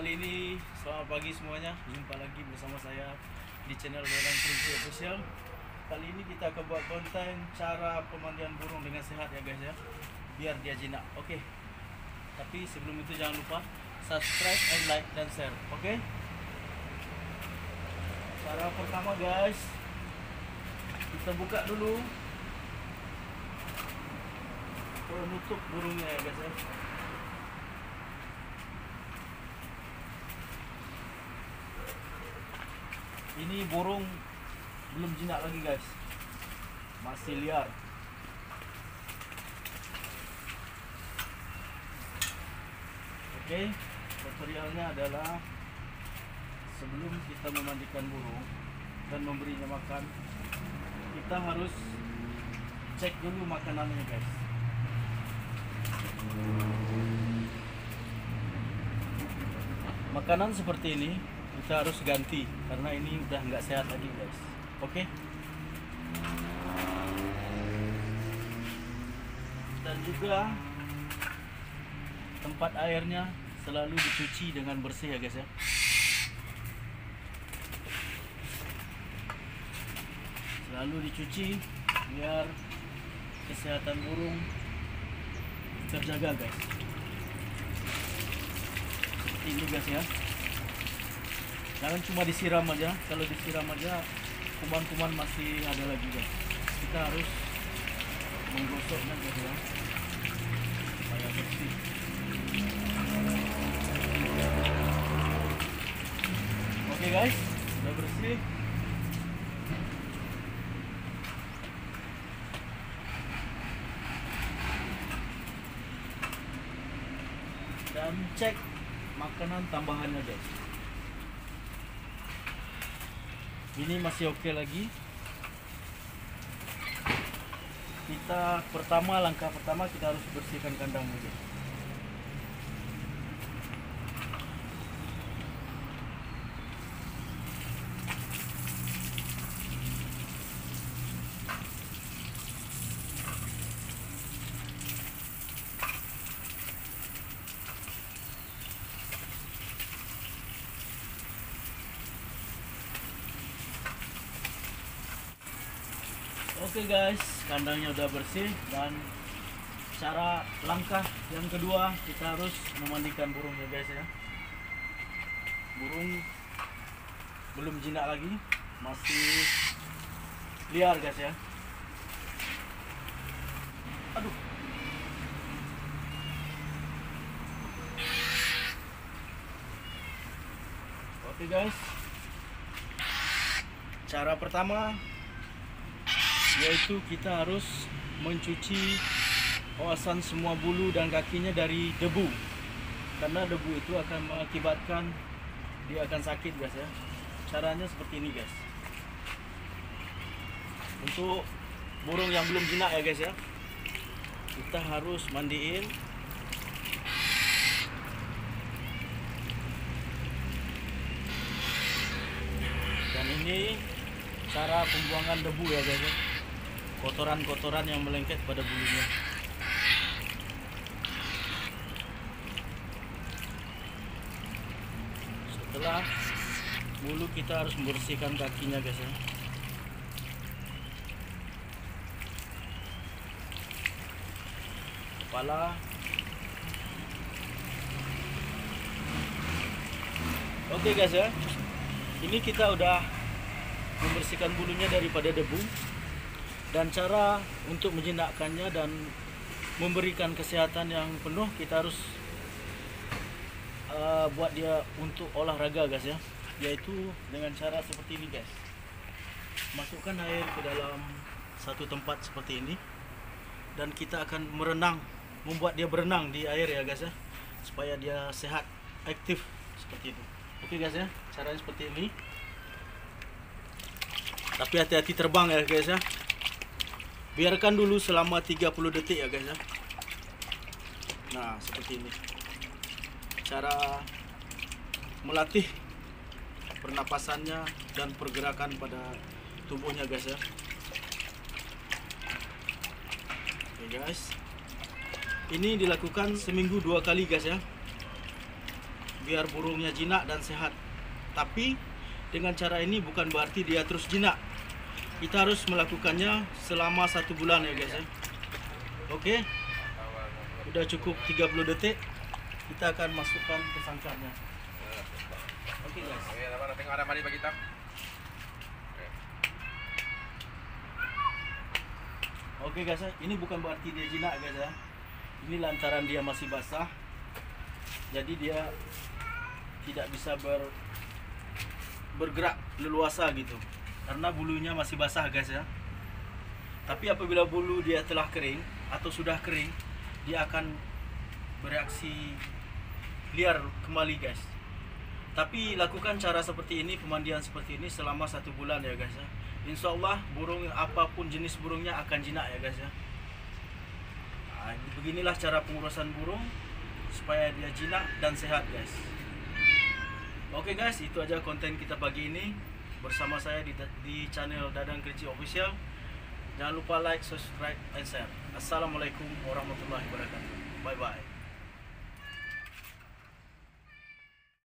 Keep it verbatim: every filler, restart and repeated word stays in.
kali ini selamat pagi semuanya. Jumpa lagi bersama saya di channel Boylan Prinsip Official. Kali ini kita akan buat konten cara pemandian burung dengan sehat ya guys ya, biar dia jinak. Oke. Tapi sebelum itu jangan lupa subscribe and like dan share. Oke. Cara pertama guys, kita buka dulu penutup burungnya ya guys ya. Ini burung belum jinak lagi guys, masih liar. Oke, tutorialnya adalah sebelum kita memandikan burung dan memberinya makan, kita harus cek dulu makanannya guys. Makanan seperti ini kita harus ganti karena ini udah nggak sehat lagi guys. Oke. Dan juga tempat airnya selalu dicuci dengan bersih ya guys ya. Selalu dicuci biar kesehatan burung terjaga guys. Seperti ini guys ya. Jangan cuma disiram aja. Kalau disiram aja kuman-kuman masih ada lagi guys. Kita harus menggosoknya guys ya, supaya bersih. Oke guys, sudah bersih. Dan cek makanan tambahannya guys. Ini masih oke lagi. Kita pertama, langkah pertama kita harus bersihkan kandang dulu. Oke guys, kandangnya udah bersih. Dan cara langkah yang kedua, kita harus memandikan burungnya guys ya. Burung belum jinak lagi, masih liar guys ya. Aduh. Oke guys, cara pertama yaitu kita harus mencuci kawasan semua bulu dan kakinya dari debu, karena debu itu akan mengakibatkan dia akan sakit guys ya. Caranya seperti ini guys. Untuk burung yang belum jinak ya guys ya, kita harus mandiin. Dan ini cara pembuangan debu ya guys ya, kotoran-kotoran yang melengket pada bulunya. Setelah bulu, kita harus membersihkan kakinya guys ya. Kepala. Oke guys ya, ini kita udah membersihkan bulunya daripada debu. Dan cara untuk menjinakkannya dan memberikan kesehatan yang penuh, kita harus uh, buat dia untuk olahraga guys ya, yaitu dengan cara seperti ini guys. Masukkan air ke dalam satu tempat seperti ini, dan kita akan merenang, membuat dia berenang di air ya guys ya, supaya dia sehat, aktif seperti itu. Oke guys ya, caranya seperti ini. Tapi hati-hati terbang ya guys ya. Biarkan dulu selama tiga puluh detik ya guys ya. Nah, seperti ini. Cara melatih pernapasannya dan pergerakan pada tubuhnya guys ya. Oke guys. Ini dilakukan seminggu dua kali guys ya. biar burungnya jinak dan sehat. Tapi dengan cara ini bukan berarti dia terus jinak. Kita harus melakukannya selama satu bulan ya guys ya. Oke, udah cukup tiga puluh detik. Kita akan masukkan ke sangkarnya. Oke guys. Oke, dapat tengok ada mari bagi kita. Oke guys ya, ini bukan berarti dia jinak guys ya. Ini lantaran dia masih basah. Jadi dia tidak bisa ber bergerak leluasa gitu. Karena bulunya masih basah guys ya. Tapi apabila bulu dia telah kering atau sudah kering, dia akan bereaksi liar kembali guys. Tapi lakukan cara seperti ini, pemandian seperti ini selama satu bulan ya guys ya. Insya Allah burung apapun jenis burungnya akan jinak ya guys ya. Nah, beginilah cara pengurusan burung supaya dia jinak dan sehat guys. Oke guys, itu aja konten kita pagi ini bersama saya di, di channel Dadang Kerinci Official. Jangan lupa like, subscribe, and share. Assalamualaikum warahmatullahi wabarakatuh. Bye bye.